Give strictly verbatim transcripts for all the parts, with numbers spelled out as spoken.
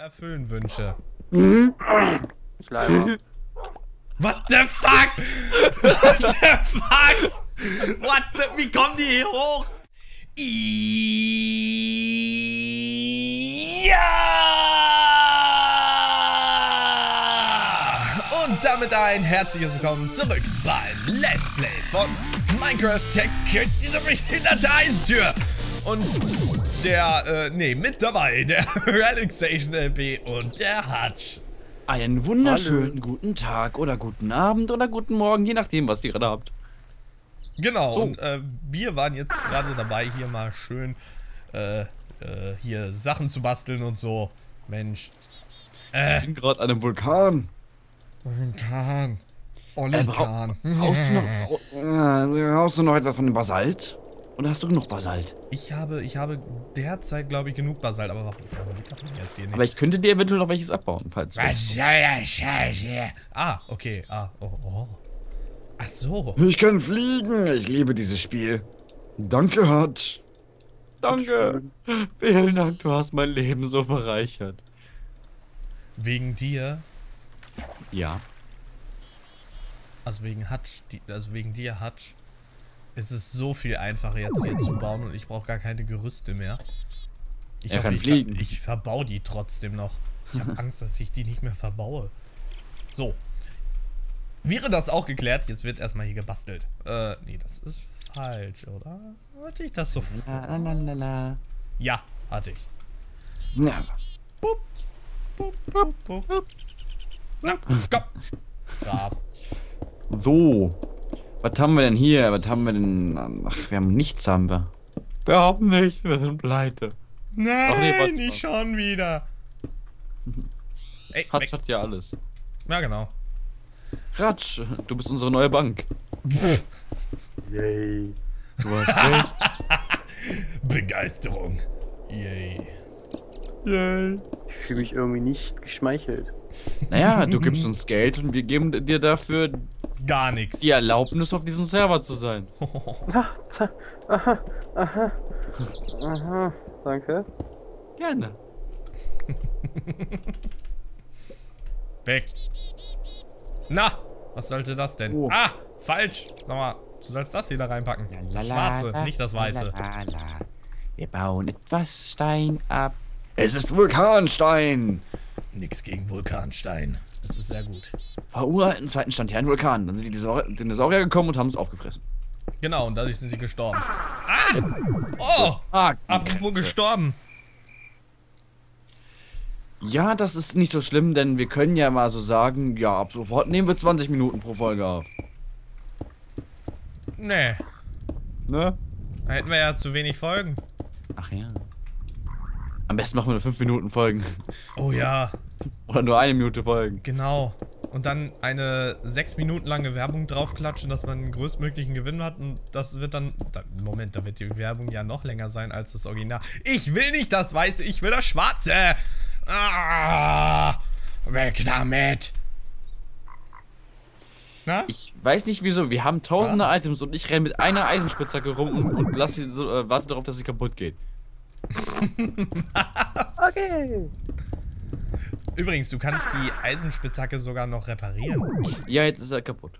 erfüllen Wünsche. Mhm. Schleimer. What the fuck? What the fuck? What the... Wie kommen die hier hoch? Ja! Und damit ein herzliches Willkommen zurück beim Let's Play von Minecraft Tech diese behinderte Eisentür. Und der, äh, nee, mit dabei, der Relaxation L P und der Hutch. Einen wunderschönen Hallo. Guten Tag oder guten Abend oder guten Morgen, je nachdem, was ihr gerade habt. Genau, so. und äh, wir waren jetzt gerade dabei, hier mal schön äh, äh, hier Sachen zu basteln und so. Mensch. Äh. Ich bin gerade an einem Vulkan. Vulkan. Vulkan. Äh, brauchst, du noch, äh, brauchst du noch etwas von dem Basalt? Oder hast du genug Basalt? Ich habe, ich habe derzeit, glaube ich, genug Basalt, aber warum geht das denn jetzt hier nicht? Aber ich könnte dir eventuell noch welches abbauen, falls du... Ah, okay. Ah, oh, oh. Ach so. Ich kann fliegen. Ich liebe dieses Spiel. Danke, Hutch. Danke. Vielen Dank, du hast mein Leben so bereichert. Wegen dir? Ja. Also wegen Hutch, die, also wegen dir, Hutch. Es ist so viel einfacher jetzt hier zu bauen und ich brauche gar keine Gerüste mehr. Ich er hoffe, kann ich, fliegen. Ver ich verbau die trotzdem noch. Ich habe Angst, dass ich die nicht mehr verbaue. So. Wäre das auch geklärt? Jetzt wird erstmal hier gebastelt. Äh, nee, das ist falsch, oder? Hatte ich das so... Ja, hatte ich. Ja. Bup, bup, bup, bup. Na, komm. Brav. So. Was haben wir denn hier? Was haben wir denn? Ach, wir haben nichts, haben wir. Wir haben nichts, wir sind pleite. Nein, Ach, nee, nicht schon wieder. Ey, Hatz hat ja alles. Ja, genau. Ratsch, du bist unsere neue Bank. Yay. Du hast Geld. Begeisterung. Yay. Yay. Ich fühle mich irgendwie nicht geschmeichelt. Naja, du gibst uns Geld und wir geben dir dafür gar nichts. Die Erlaubnis, auf diesem Server zu sein. Aha, aha, aha. Aha, danke. Gerne. Weg. Na, was sollte das denn? Oh. Ah, falsch. Sag mal, du sollst das hier da reinpacken. Das Schwarze, nicht das Weiße. Wir bauen etwas Stein ab. Es ist Vulkanstein. Nix gegen Vulkanstein. Das ist sehr gut. Vor uralten Zeiten stand hier ein Vulkan. Dann sind die Dinosaurier gekommen und haben es aufgefressen. Genau, und dadurch sind sie gestorben. Ah! Oh! Ah, Apropos gestorben. Ja, das ist nicht so schlimm, denn wir können ja mal so sagen, ja, ab sofort nehmen wir zwanzig Minuten pro Folge auf. Nee. Ne? Da hätten wir ja zu wenig Folgen. Ach ja. Am besten machen wir nur fünf Minuten Folgen. Oh ja. Oder nur eine Minute Folgen. Genau. Und dann eine sechs Minuten lange Werbung draufklatschen, dass man den größtmöglichen Gewinn hat. Und das wird dann... Da, Moment, da wird die Werbung ja noch länger sein als das Original. Ich will nicht das Weiße, ich will das Schwarze. Ah, weg damit. Na? Ich weiß nicht wieso, wir haben tausende ah. Items und ich renne mit einer Eisenspitzhacke rum und, und lass sie so, äh, warte darauf, dass sie kaputt geht. Okay. Übrigens, du kannst die Eisenspitzhacke sogar noch reparieren. Ja, jetzt ist er kaputt.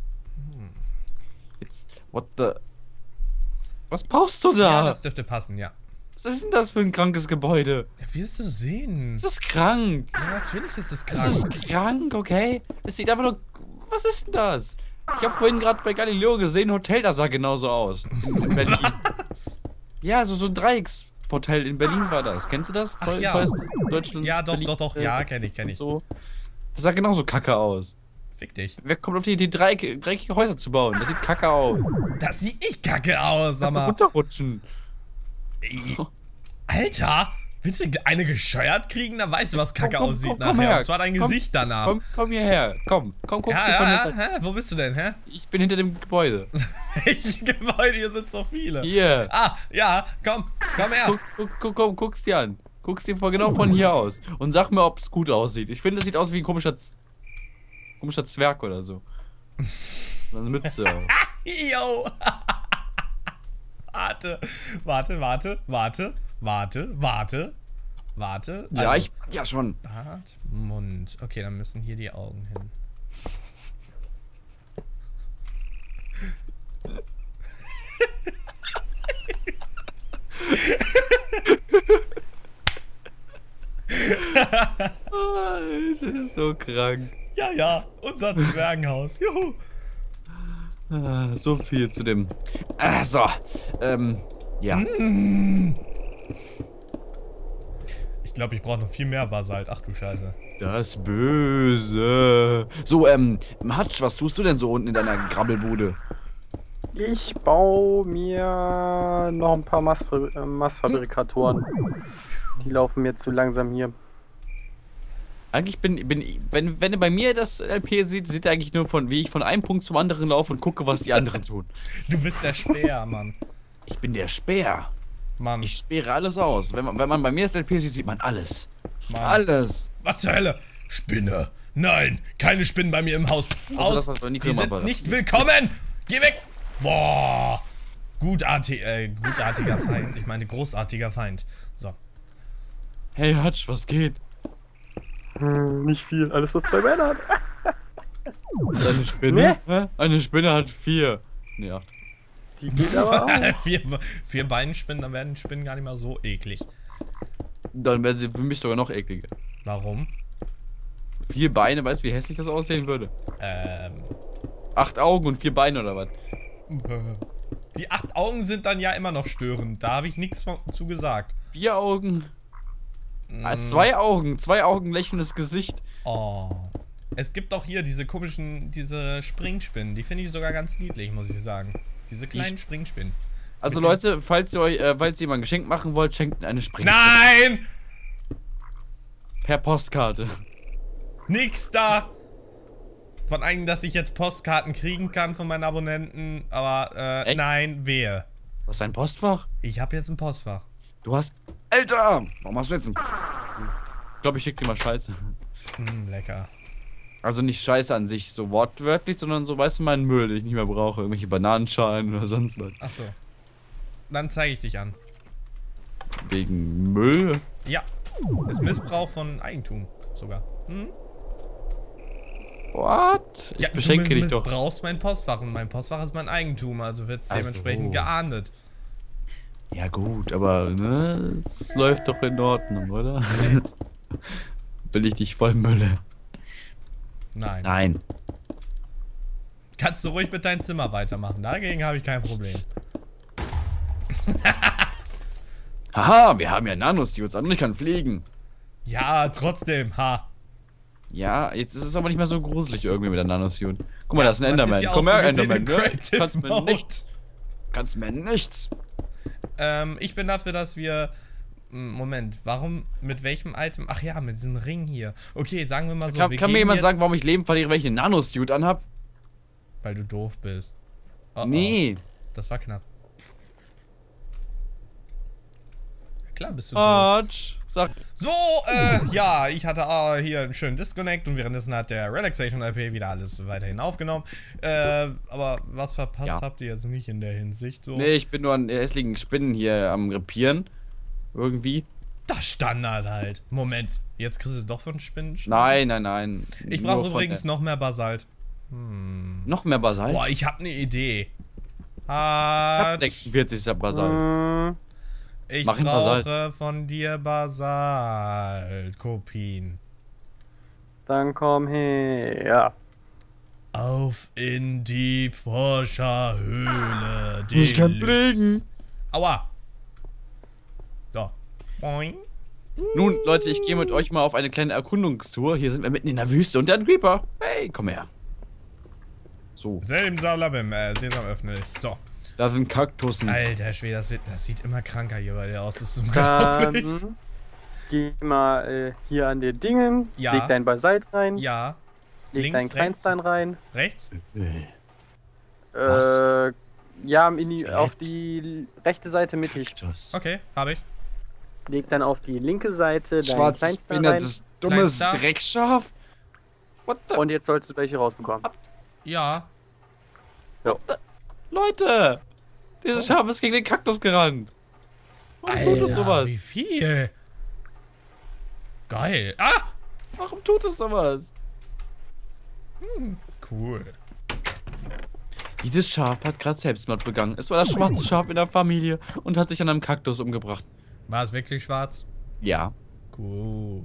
Jetzt, what the... Was baust du da? Ja, das dürfte passen, ja. Was ist denn das für ein krankes Gebäude? Ja, wirst du sehen. Das ist krank. Ja, natürlich ist es krank. Das ist krank, okay? Es sieht einfach nur... Was ist denn das? Ich habe vorhin gerade bei Galileo gesehen, ein Hotel, das sah genauso aus. In Berlin. Was? Ja, so, so ein Dreieckshotel in Berlin war das. Kennst du das? Ach, ja. Deutschland. Ja, doch, Berlin, doch, doch. Ja, kenn ich, kenn ich. So. Das sah genauso kacke aus. Fick dich. Wer kommt auf die Idee, dreieck, dreieckige Häuser zu bauen? Das sieht kacke aus. Das sieht nicht kacke aus, sag mal. Runterrutschen. Ey, Alter, willst du eine gescheuert kriegen? Dann weißt du, was kacke komm, aussieht komm, komm nachher. her. Und zwar dein Komm, Gesicht danach. Komm, komm hierher. Komm, komm, guck ja, dir von ja, der ja, Seite. hä? Wo bist du denn, hä? Ich bin hinter dem Gebäude. Welches Gebäude? Hier sind so viele. Hier. Ah, ja, komm, komm her. Guck, guck, guck, komm, guck's dir an. Guck's dir von, genau von hier aus. Und sag mir, ob es gut aussieht. Ich finde, es sieht aus wie ein komischer, Z komischer Zwerg oder so. So eine Mütze. Yo. Warte, warte, warte, warte, warte, warte. Warte. Ja, also, ich. Ja, schon. Bart, Mund. Okay, dann müssen hier die Augen hin. Oh, das ist so krank. Ja, ja, unser Zwergenhaus. Juhu. Ah, so viel zu dem. Ah, so. Ähm, ja. Ich glaube, ich brauche noch viel mehr Basalt. Ach du Scheiße. Das Böse. So, ähm, Hatsch, was tust du denn so unten in deiner Grabbelbude? Ich baue mir noch ein paar Massfabri äh, Massfabrikatoren. Die laufen mir zu langsam hier. Eigentlich bin, bin wenn, wenn ihr bei mir das L P sieht, seht ihr eigentlich nur von, wie ich von einem Punkt zum anderen laufe und gucke, was die anderen tun. Du bist der Speer, Mann. Ich bin der Speer. Mann. Ich sperre alles aus. Wenn man, wenn man bei mir das L P sieht, sieht man alles. Mann. Alles. Was zur Hölle? Spinne. Nein, keine Spinnen bei mir im Haus. Aus. das, was bei Nico Die immer sind war. nicht willkommen. Geh weg. Boah. Gutartig, äh, gutartiger Feind. Ich meine, großartiger Feind. So. Hey Hatsch, was geht? Hm, nicht viel, alles was bei Männern hat. Eine Spinne? Hä? Eine Spinne hat vier. Nee, acht. Die geht aber auch. vier, vier Beinspinnen, dann werden Spinnen gar nicht mal so eklig. Dann werden sie für mich sogar noch ekliger. Warum? Vier Beine, weißt du, wie hässlich das aussehen würde? Ähm. Acht Augen und vier Beine oder was? Die acht Augen sind dann ja immer noch störend. Da habe ich nichts von- zu gesagt. Vier Augen. Ah, Mm. zwei Augen. Zwei Augen, lächelndes Gesicht. Oh. Es gibt auch hier diese komischen, diese Springspinnen. Die finde ich sogar ganz niedlich, muss ich sagen. Diese kleinen Springspinnen. Also Mit Leute, falls ihr euch, äh, falls ihr mal ein Geschenk machen wollt, schenkt eine Springspinne. Nein! Per Postkarte. Nix da! Von einem, dass ich jetzt Postkarten kriegen kann von meinen Abonnenten. Aber, äh, Echt? nein, wehe. Was ist ein Postfach? Ich habe jetzt ein Postfach. Du hast. Alter! Warum hast du jetzt ein. Ich glaube, ich schick dir mal Scheiße. Hm, lecker. Also nicht Scheiße an sich, so wortwörtlich, sondern so, weißt du, meinen Müll, den ich nicht mehr brauche. Irgendwelche Bananenschalen oder sonst was. Achso. Dann zeige ich dich an. Wegen Müll? Ja. Ist Missbrauch von Eigentum sogar. Hm? What? Ich Ja, beschenke du dich doch. missbrauchst mein Postfach und mein Postfach ist mein Eigentum, also wird es Ach so. dementsprechend geahndet. Ja gut, aber ne, es läuft doch in Ordnung, oder? Will ich dich voll Mülle? Nein. Nein. Kannst du ruhig mit deinem Zimmer weitermachen, dagegen habe ich kein Problem. Haha, wir haben ja Nanosuits an und ich kann fliegen. Ja, trotzdem, ha. Ja, jetzt ist es aber nicht mehr so gruselig irgendwie mit der Nanosuit. Guck mal, da ist ein Man Enderman. ist ja auch Komm so her, gesehen Enderman. im Ne? Creative Kannst mir Mode. nichts. Kannst mir nichts. Ähm, ich bin dafür, dass wir... M, Moment, warum, mit welchem Item? Ach ja, mit diesem Ring hier. Okay, sagen wir mal so, Kann, wir kann mir gehen jemand jetzt, sagen, warum ich Leben verliere, wenn ich eine Nanosuit anhab? Weil du doof bist. Oh, oh, Nee. das war knapp. Klar bist du doof. Arch. Sag. So, äh, ja, ich hatte äh, hier einen schönen Disconnect und währenddessen hat der Relaxation L P wieder alles weiterhin aufgenommen. Äh, aber was verpasst Ja. habt ihr jetzt nicht in der Hinsicht so? Nee, ich bin nur an hässlichen Spinnen hier am Repieren. Irgendwie. Das Standard halt. Moment, jetzt kriegst du doch von Spinnen? Nein, nein, nein. Ich Nur brauche von, übrigens äh, noch mehr Basalt. Hm. noch mehr Basalt. Boah, ich habe eine Idee. ich hab Hat, sechsundvierzig Basalt. Hm, ich Mach ihn brauche Basalt. von dir Basalt-Kopien. dann komm her. Auf in die Forscherhöhle. Ich kann Deluxe. fliegen. Aua. So. Boing. Nun, Leute, ich gehe mit euch mal auf eine kleine Erkundungstour. Hier sind wir mitten in der Wüste und der hat einen Creeper. Hey, komm her. So, Simsalabim, äh, Sesam öffne ich. So. da sind Kaktussen. Alter Schwede, das, wird, das sieht immer kranker hier bei dir aus. Das ist unglaublich. Dann geh mal äh, hier an den Dingen, Ja. leg dein Basalt rein, Ja. leg links, deinen rechts. Kleinstein rein. Rechts? Was? Äh, ja, in die, Skelett. auf die rechte Seite mittig. Kaktus. Okay, habe ich. Leg dann auf die linke Seite deinen Schwarzes, Kleinstein rein. behindertes, dummes Kleinster. Dreckschaf. What the? Und jetzt solltest du welche rausbekommen. Ja. Leute! Dieses Schaf ist gegen den Kaktus gerannt. Warum tut es Alter, sowas? wie viel? Geil. Ah! Warum tut es sowas? Hm, cool. Dieses Schaf hat gerade Selbstmord begangen. Es war das schwarze Schaf in der Familie und hat sich an einem Kaktus umgebracht. War es wirklich schwarz? Ja. Cool.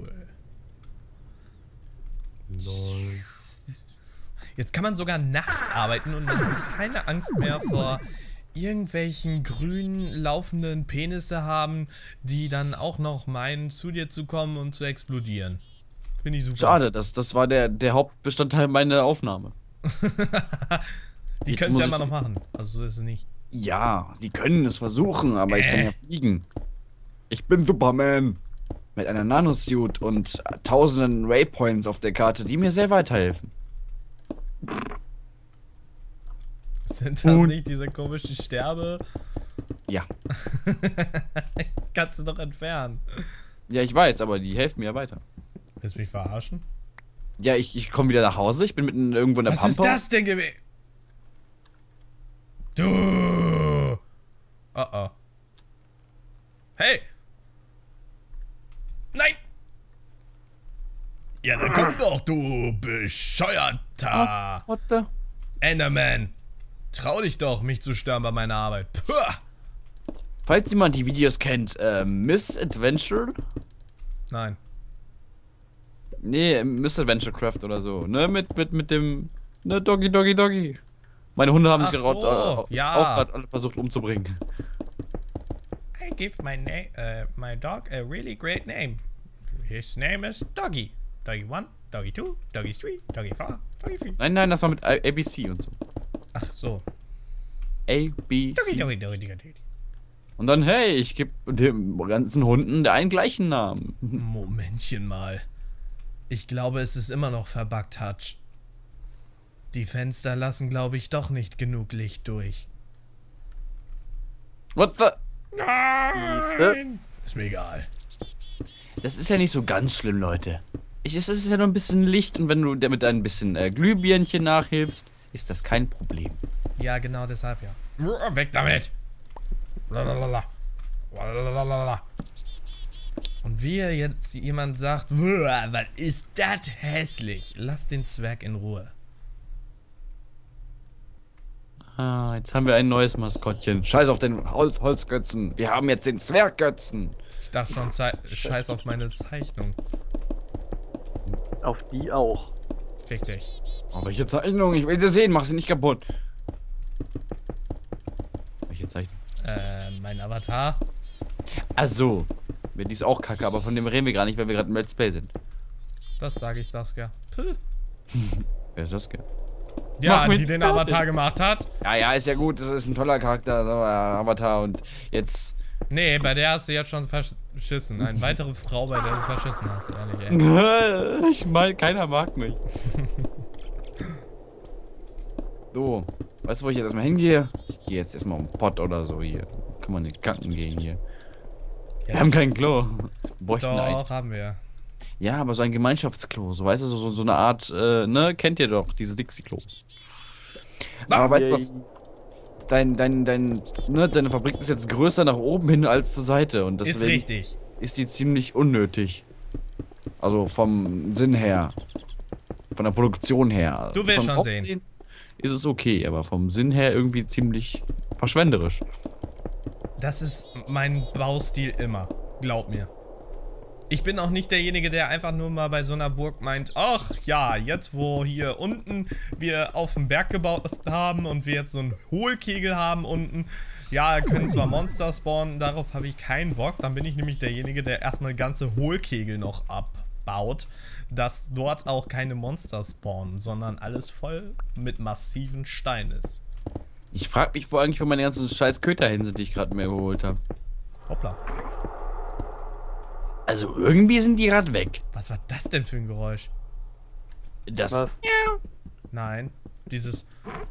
Jetzt kann man sogar nachts arbeiten und man muss keine Angst mehr vor irgendwelchen grünen laufenden Penisse haben, die dann auch noch meinen, zu dir zu kommen und zu explodieren. Finde ich super. Schade, das, das war der, der Hauptbestandteil meiner Aufnahme. Die Jetzt können es ja muss immer ich- noch machen. Also so ist es nicht. Ja, sie können es versuchen, aber ich kann Äh. ja fliegen. Ich bin Superman. Mit einer Nanosuit und tausenden Waypoints auf der Karte, die mir sehr weiterhelfen. Sind das Und- nicht diese komischen Sterbe? Ja. Kannst du doch entfernen. Ja, ich weiß, aber die helfen mir ja weiter. Willst du mich verarschen? Ja, ich, ich komme wieder nach Hause, ich bin mitten irgendwo in der Was Pampa. ist das denn gewesen? Du! Oh oh. Hey! Nein! Ja, dann komm doch, du bescheuerter What the? Enderman! Trau dich doch, mich zu stören bei meiner Arbeit. Puh. Falls jemand die Videos kennt, äh, Miss Adventure? Nein. Nee, Miss Adventure Craft oder so, ne? Mit, mit, mit dem, ne, Doggy, Doggy, Doggy. Meine Hunde haben Ach sich gerade so, äh, ja. auch gerade alle versucht umzubringen. I give my name, uh, my dog a really great name. His name is Doggy. Doggy one, Doggy two, Doggy three, Doggy four, Doggy three. Nein, nein, das war mit A B C und so. Ach so. A, B, Doggy, C. Doggy, Doggy, Doggy, Doggy. Und dann, hey, ich gebe dem ganzen Hunden einen gleichen Namen. Momentchen mal. Ich glaube, es ist immer noch verbuggt, Hutch. Die Fenster lassen, glaube ich, doch nicht genug Licht durch. What the? Siehste? Nein! Ist mir egal. Das ist ja nicht so ganz schlimm, Leute. Ich, es ist ja nur ein bisschen Licht und wenn du damit ein bisschen äh, Glühbirnchen nachhilfst, ist das kein Problem. Ja, genau deshalb ja. Weg damit! Lalalala. Lalalala. Und wie jetzt jemand sagt, was ist das hässlich? Lass den Zwerg in Ruhe. Ah, jetzt haben wir ein neues Maskottchen. Scheiß auf den Hol Holzgötzen. Wir haben jetzt den Zwerggötzen. Ich dachte schon, Zei- scheiß auf meine Zeichnung. Auf die auch. Fick dich. Oh, welche Zeichnung? Ich will sie sehen. Mach sie nicht kaputt. Welche Zeichnung? Äh, mein Avatar. Ach so. Die ist auch kacke, aber von dem reden wir gar nicht, weil wir gerade im Let's Play sind. Das sage ich Saskia. Puh. Wer ist das? Ja, Mach mich die den fertig. Avatar gemacht hat. Ja, ja, ist ja gut. Das ist ein toller Charakter, aber Avatar und jetzt. Nee, bei der hast du jetzt schon verschissen. Eine weitere Frau, bei der du verschissen hast, ehrlich, ey. Ich meine, keiner mag mich. So, weißt du, wo ich jetzt erstmal hingehe? Ich gehe jetzt erstmal um Pott oder so hier. Kann man nicht kacken gehen hier. Wir haben kein Klo. Wir bräuchten ein. Doch, haben wir. Ja, aber so ein Gemeinschaftsklo, so weißt du, so, so eine Art, äh, ne, kennt ihr doch, diese Dixie-Klos. Aber weißt du was? Dein, dein, dein, ne, deine Fabrik ist jetzt größer nach oben hin als zur Seite und Ist deswegen richtig. ist die ziemlich unnötig. Also vom Sinn her. Von der Produktion her. Du willst Vom schon Aussehen sehen. Ist es okay, aber vom Sinn her irgendwie ziemlich verschwenderisch. Das ist mein Baustil immer. Glaub mir. Ich bin auch nicht derjenige, der einfach nur mal bei so einer Burg meint, ach ja, jetzt wo hier unten wir auf dem Berg gebaut haben und wir jetzt so einen Hohlkegel haben unten, ja, können zwar Monster spawnen, darauf habe ich keinen Bock. Dann bin ich nämlich derjenige, der erstmal ganze Hohlkegel noch abbaut, dass dort auch keine Monster spawnen, sondern alles voll mit massiven Stein ist. Ich frag mich, wo eigentlich wo meine ganzen scheiß Köter hin sind, die ich gerade mir geholt habe. Hoppla. Also irgendwie sind die gerade weg. Was war das denn für ein Geräusch? Das. Was? Nein, dieses...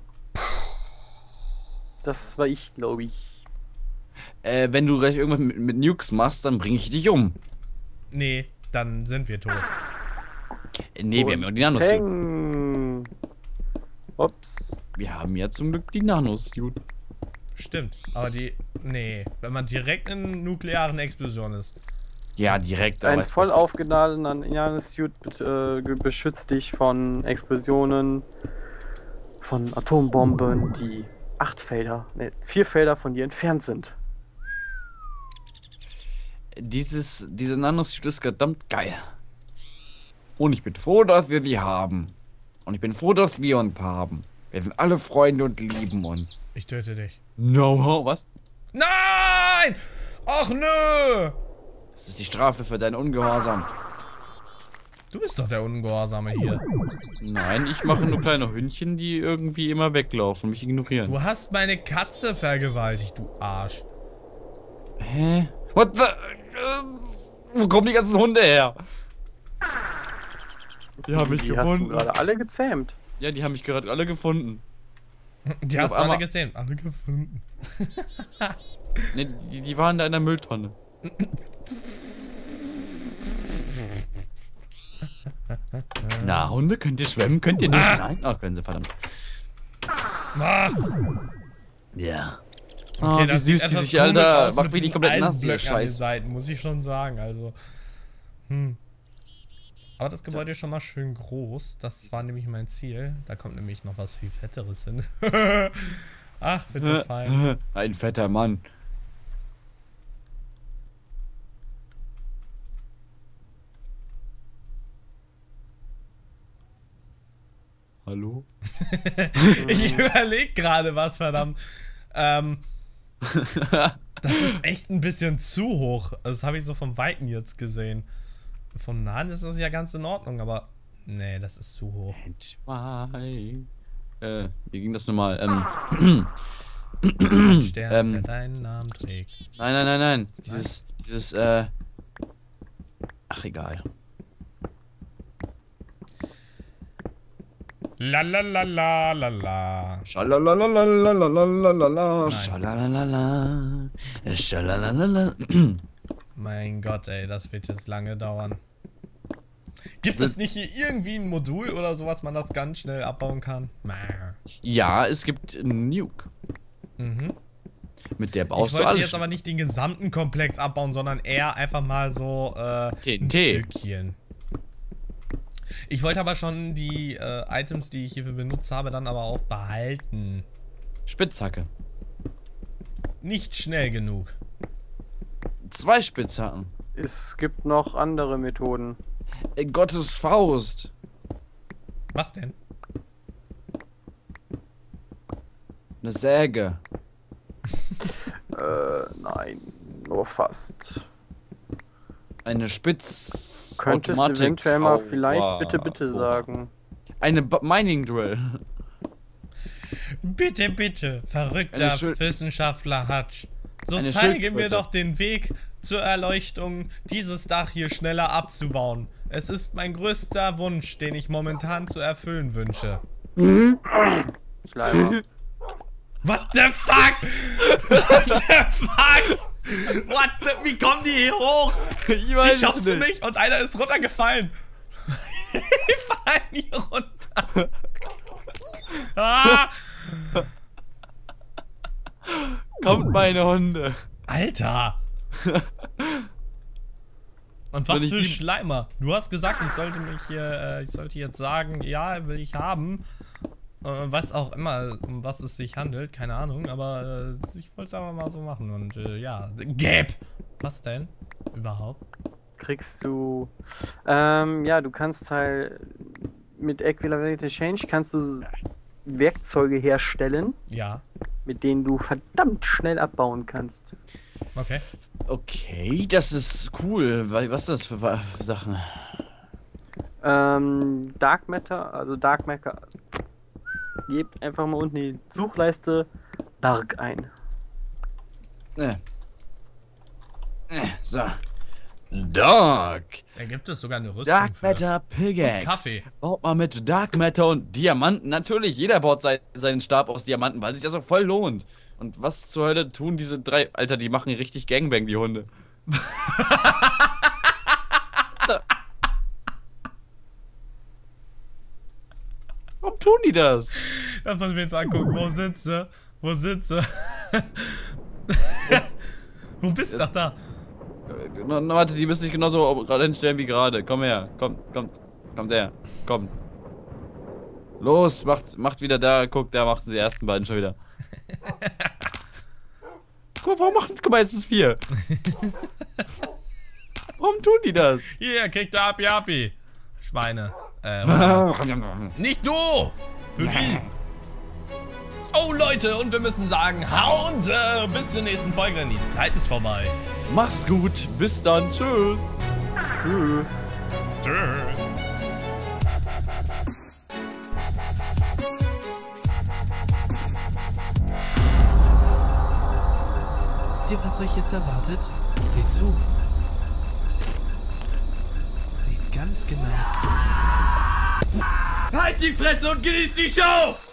Das war ich, glaube ich. Äh, wenn du gleich irgendwas mit, mit Nukes machst, dann bringe ich dich um. Nee, dann sind wir tot. Äh, nee, wir haben ja die Nanos. Peng. Ups. Wir haben ja zum Glück die Nanos-Suit. Stimmt, aber die... Nee, wenn man direkt in nuklearen Explosion ist. Ja, direkt. Ein weißt du, voll aufgeladener Nano-Suit äh, ge- beschützt dich von Explosionen, von Atombomben, die acht Felder, ne, vier Felder von dir entfernt sind. Dieses, diese Nanosuit ist verdammt geil. Und ich bin froh, dass wir die haben. Und ich bin froh, dass wir uns haben. Wir sind alle Freunde und lieben uns. Ich töte dich. No, was? Nein! Ach nö! Das ist die Strafe für deinen Ungehorsam. Du bist doch der Ungehorsame hier. Nein, ich mache nur kleine Hündchen, die irgendwie immer weglaufen und mich ignorieren. Du hast meine Katze vergewaltigt, du Arsch. Hä? What the? Äh, wo kommen die ganzen Hunde her? Die haben mich Die hast du gefunden. gerade alle gezähmt. Ja, die haben mich gerade alle gefunden. Die Auf hast du alle einmal- gesehen. Alle gefunden. Ne, die, die waren da in der Mülltonne. Na, Hunde, könnt ihr schwimmen? Könnt ihr nicht? Nein? Ach, können sie, verdammt. Ah, Ja. okay, Oh, wie das sieht süß die etwas sich, komisch Alter. aus Macht mit mich nicht diesen komplett nass, ihr Eisenblöcken an den Scheiß. Seiten, muss ich schon sagen. Also, hm. Aber das Gebäude ist schon mal schön groß. Das war nämlich mein Ziel. Da kommt nämlich noch was viel Fetteres hin. Ach, wird das fein. Ein fetter Mann. Hallo? Ich überlege gerade was, verdammt. Ähm, das ist echt ein bisschen zu hoch. Das habe ich so vom Weiten jetzt gesehen. Vom Nahen ist das ja ganz in Ordnung, aber nee, das ist zu hoch. Zwei. Äh, wie ging das nochmal? Ähm. Ein Stern, Ähm. der deinen Namen trägt. Nein, nein, nein, nein. Dieses, dieses, äh. Ach, egal. La la la la la la. Schalalalalalalalala. Nein. Schalalalala. Schalalalala. Mein Gott, ey, das wird jetzt lange dauern. Gibt es nicht hier irgendwie ein Modul oder so, was man das ganz schnell abbauen kann? Mäh. Ja, es gibt einen Nuke. Mhm. Mit der Ich baust du wollte alles. jetzt aber nicht den gesamten Komplex abbauen, sondern eher einfach mal so äh, T N ein T. Stückchen. Ich wollte aber schon die äh, Items, die ich hierfür benutzt habe, dann aber auch behalten. Spitzhacke. Nicht schnell genug. Zwei Spitzhacken. Es gibt noch andere Methoden. Äh, Gottes Faust. Was denn? Eine Säge. Äh, nein, nur fast. Eine Spitz. Könntest du Automatik- eventuell mal Aua. vielleicht bitte, bitte Aua. sagen. Eine B Mining Drill. Bitte, bitte, verrückter Eine Schuld- Wissenschaftler Hutch. So Eine zeige mir Schildkröte. doch den Weg zur Erleuchtung, dieses Dach hier schneller abzubauen. Es ist mein größter Wunsch, den ich momentan zu erfüllen wünsche. Schleimer. What the fuck? What the fuck? What the, wie kommen die hier hoch? Ich Wie weiß schaffst es du nicht. nicht? Und einer ist runtergefallen. Die fallen hier runter. Ah, Kommt meine Hunde. Alter. Und was Soll ich für die- Schleimer. Du hast gesagt, ich sollte mich hier, äh, ich sollte jetzt sagen, ja, will ich haben. Äh, was auch immer, um was es sich handelt, keine Ahnung, aber äh, ich wollte es aber mal so machen und äh, ja. Gäb! Was denn? Überhaupt? Kriegst du. Ähm, ja, du kannst halt mit Equivalent Exchange kannst du Werkzeuge herstellen, Ja. mit denen du verdammt schnell abbauen kannst. Okay. Okay, das ist cool. Weil- Was ist das für Wa- Sachen? Ähm, Dark Matter, also Dark Matter. Gebt einfach mal unten in die Suchleiste Dark ein. Äh. Äh, so. Dark. Da gibt es sogar eine Rüstung Dark für. Matter Pickaxe. Und Kaffee. Baut mal mit Dark Matter und Diamanten. Natürlich, jeder baut sein, seinen Stab aus Diamanten, weil sich das auch voll lohnt. Und was zur Hölle tun diese drei... Alter, die machen richtig Gangbang, die Hunde. Warum tun die das? Das muss ich mir jetzt angucken. Wo sitze? Wo sitze? Wo bist du? Ach, da. Na, na, warte, die müssen sich genauso hinstellen wie gerade. Komm her. Komm, kommt. Kommt her. Komm. Los, macht, macht wieder da. Guck, da machten die ersten beiden schon wieder. Guck, warum machen. Guck mal, jetzt ist es vier. Warum tun die das? Hier, kriegt der Api Api. Schweine. Äh, nicht du! Für die! Oh Leute, und wir müssen sagen, haunte! Bis zur nächsten Folge, denn die Zeit ist vorbei. Mach's gut, bis dann, tschüss. Tschüss. Tschüss. Wisst ihr, was euch jetzt erwartet? Seht zu. Seht ganz genau zu. Halt die Fresse und genießt die Show!